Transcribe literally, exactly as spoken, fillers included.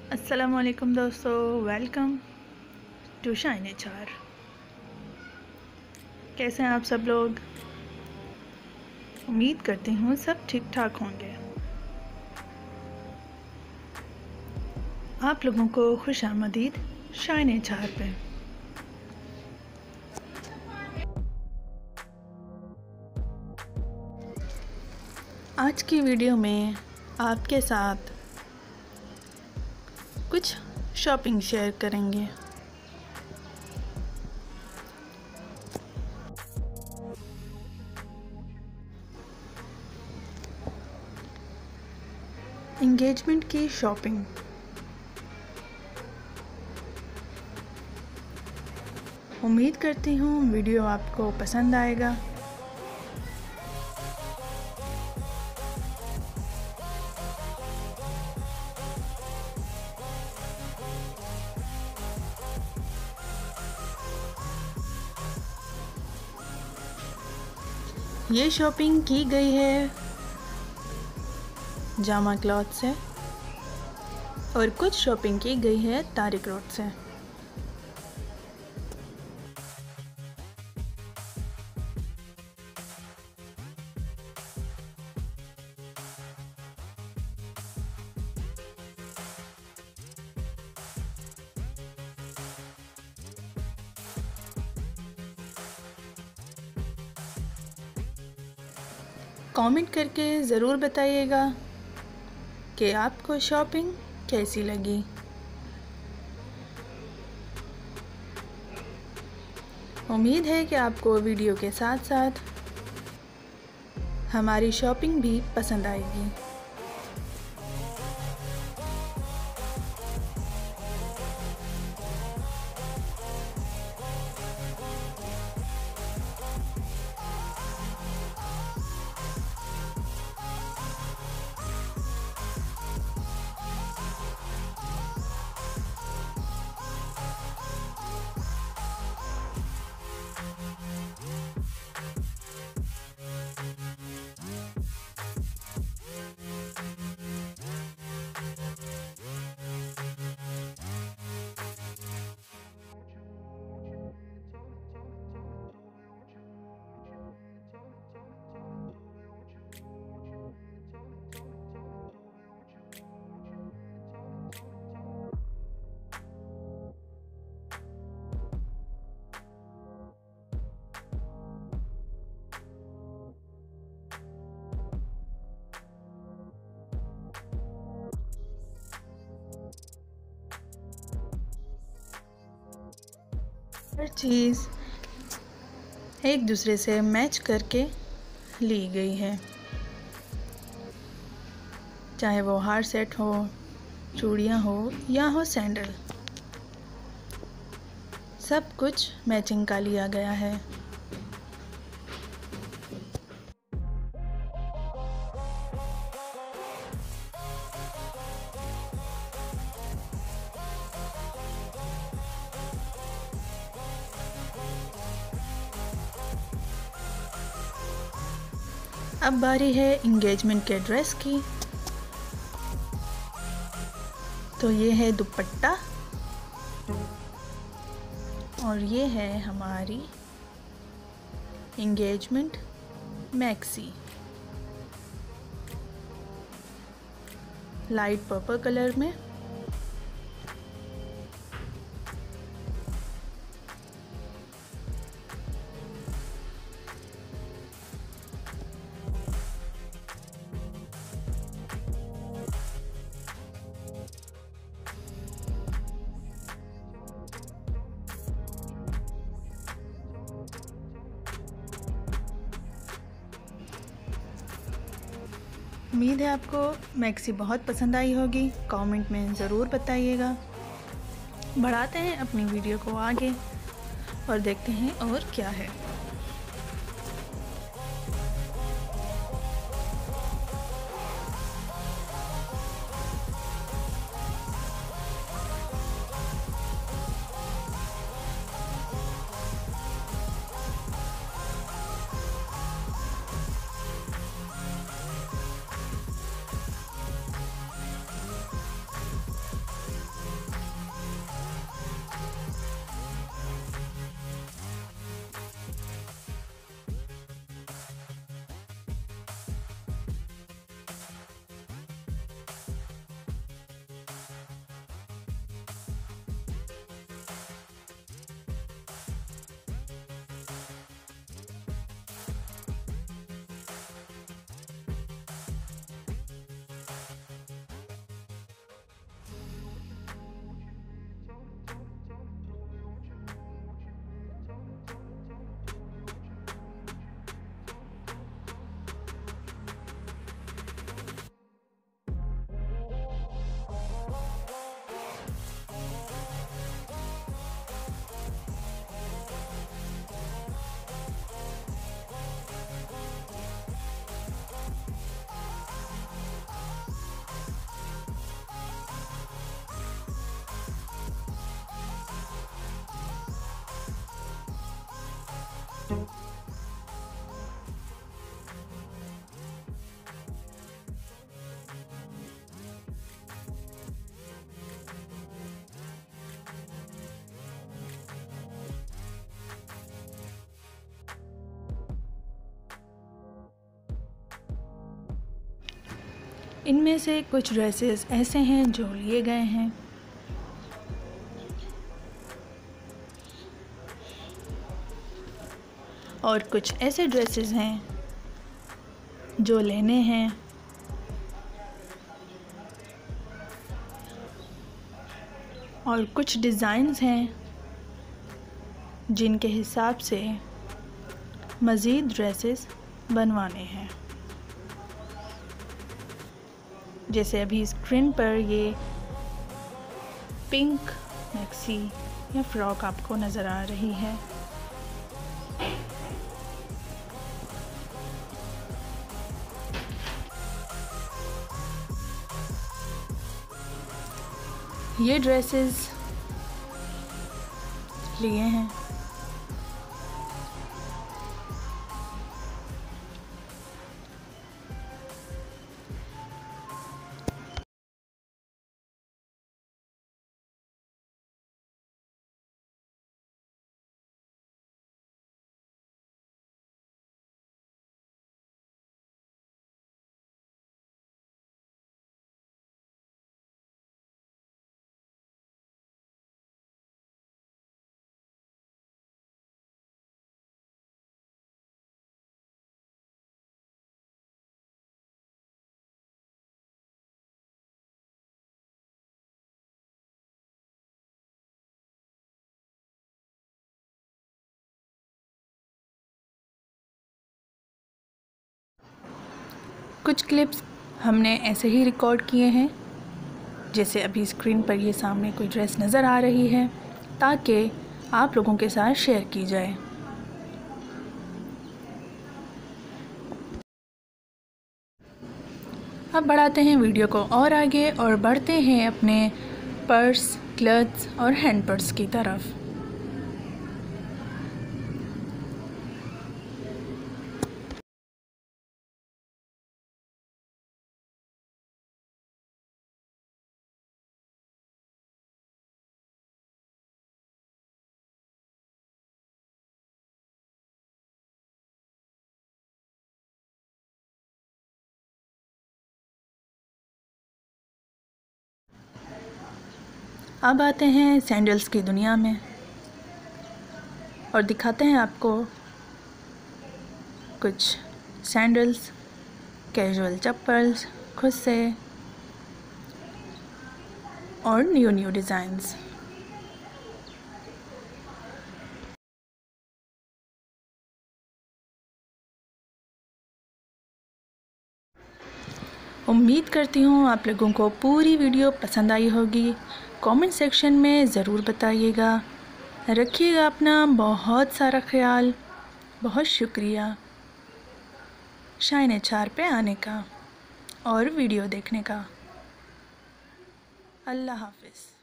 अस्सलामुअलैकुम दोस्तों, welcome to shine HR. कैसे हैं आप सब लोग? उम्मीद करती हूँ सब ठीक ठाक होंगे। आप लोगों को खुश आमदीद शाइन एचआर पे। आज की वीडियो में आपके साथ कुछ शॉपिंग शेयर करेंगे। एंगेजमेंट की शॉपिंग। उम्मीद करती हूँ वीडियो आपको पसंद आएगा। ये शॉपिंग की गई है जामा क्लॉथ से और कुछ शॉपिंग की गई है तारिक रोड से। कमेंट करके ज़रूर बताइएगा कि आपको शॉपिंग कैसी लगी। उम्मीद है कि आपको वीडियो के साथ साथ हमारी शॉपिंग भी पसंद आएगी। हर चीज़ एक दूसरे से मैच करके ली गई है, चाहे वो हार सेट हो, चूड़ियाँ हो या हो सैंडल, सब कुछ मैचिंग का लिया गया है। अब बारी है एंगेजमेंट के ड्रेस की। तो ये है दुपट्टा और ये है हमारी engagement maxi, light purple colour में। उम्मीद है आपको मैक्सी बहुत पसंद आई होगी। कमेंट में ज़रूर बताइएगा। बढ़ाते हैं अपनी वीडियो को आगे और देखते हैं और क्या है। इनमें से कुछ ड्रेसेस ऐसे हैं जो लिए गए हैं और कुछ ऐसे ड्रेसेस हैं जो लेने हैं। और कुछ डिज़ाइंस हैं जिनके हिसाब से मज़ीद ड्रेसेस बनवाने हैं। जैसे अभी स्क्रीन पर ये पिंक मैक्सी या फ्रॉक आपको नज़र आ रही है। ये ड्रेसेस लिए हैं। कुछ क्लिप्स हमने ऐसे ही रिकॉर्ड किए हैं, जैसे अभी स्क्रीन पर ये सामने कोई ड्रेस नज़र आ रही है, ताकि आप लोगों के साथ शेयर की जाए। अब बढ़ाते हैं वीडियो को और आगे और बढ़ते हैं अपने पर्स, क्लॉथ्स और हैंड पर्स की तरफ। अब आते हैं सैंडल्स की दुनिया में और दिखाते हैं आपको कुछ सैंडल्स, कैजुअल चप्पल्स खुद से और न्यू न्यू डिज़ाइंस। उम्मीद करती हूँ आप लोगों को पूरी वीडियो पसंद आई होगी। कमेंट सेक्शन में ज़रूर बताइएगा। रखिएगा अपना बहुत सारा ख्याल। बहुत शुक्रिया शाइन एच आर पे आने का और वीडियो देखने का। अल्लाह हाफ़िज़।